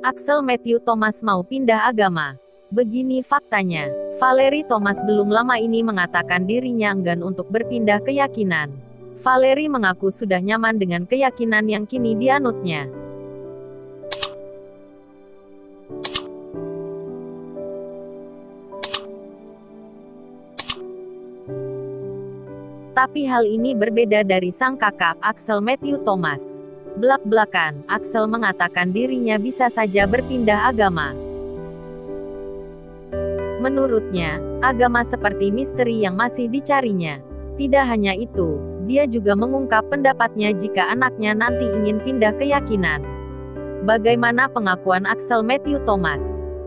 Axel Matthew Thomas mau pindah agama. Begini faktanya, Valerie Thomas belum lama ini mengatakan dirinya enggan untuk berpindah keyakinan. Valerie mengaku sudah nyaman dengan keyakinan yang kini dianutnya. Tapi hal ini berbeda dari sang kakak, Axel Matthew Thomas. Belak-belakan, Axel mengatakan dirinya bisa saja berpindah agama. Menurutnya, agama seperti misteri yang masih dicarinya. Tidak hanya itu, dia juga mengungkap pendapatnya jika anaknya nanti ingin pindah keyakinan. Bagaimana pengakuan Axel Matthew Thomas?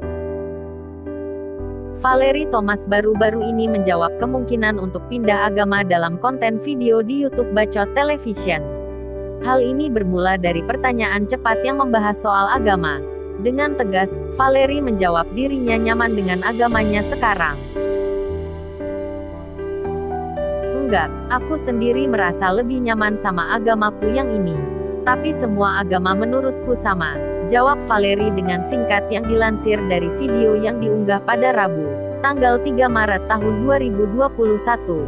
Valerie Thomas baru-baru ini menjawab kemungkinan untuk pindah agama dalam konten video di YouTube Bacot Television. Hal ini bermula dari pertanyaan cepat yang membahas soal agama. Dengan tegas, Valerie menjawab dirinya nyaman dengan agamanya sekarang. Enggak, aku sendiri merasa lebih nyaman sama agamaku yang ini. Tapi semua agama menurutku sama, jawab Valerie dengan singkat yang dilansir dari video yang diunggah pada Rabu, tanggal 3 Maret tahun 2021.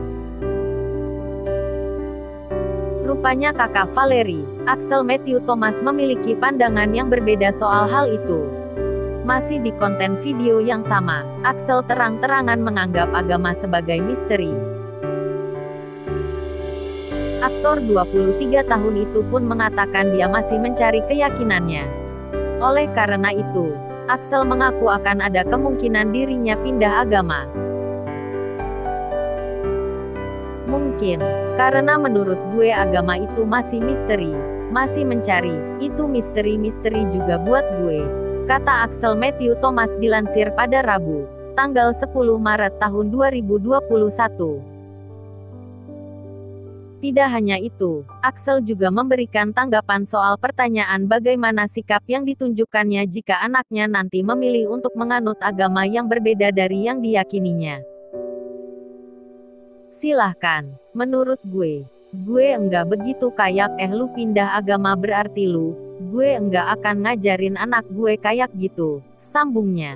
Rupanya kakak Valerie, Axel Matthew Thomas memiliki pandangan yang berbeda soal hal itu. Masih di konten video yang sama, Axel terang-terangan menganggap agama sebagai misteri. Aktor 23 tahun itu pun mengatakan dia masih mencari keyakinannya. Oleh karena itu, Axel mengaku akan ada kemungkinan dirinya pindah agama. Mungkin, karena menurut gue agama itu masih misteri, masih mencari, itu misteri-misteri juga buat gue, kata Axel Matthew Thomas dilansir pada Rabu, tanggal 10 Maret tahun 2021. Tidak hanya itu, Axel juga memberikan tanggapan soal pertanyaan bagaimana sikap yang ditunjukkannya jika anaknya nanti memilih untuk menganut agama yang berbeda dari yang diyakininya. Silahkan, menurut gue enggak begitu kayak lu pindah agama berarti gue enggak akan ngajarin anak gue kayak gitu, sambungnya.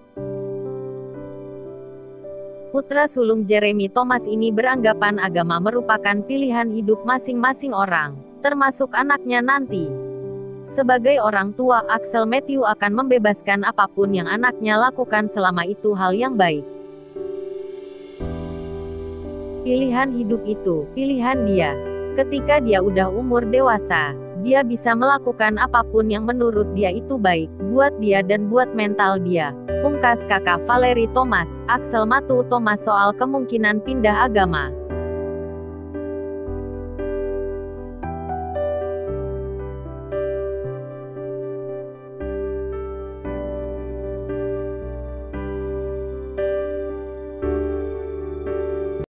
Putra sulung Jeremy Thomas ini beranggapan agama merupakan pilihan hidup masing-masing orang, termasuk anaknya nanti. Sebagai orang tua, Axel Matthew akan membebaskan apapun yang anaknya lakukan selama itu hal yang baik. Pilihan hidup itu, pilihan dia. Ketika dia udah umur dewasa, dia bisa melakukan apapun yang menurut dia itu baik, buat dia dan buat mental dia. Pungkas kakak Valerie Thomas, Axel Matthew Thomas soal kemungkinan pindah agama.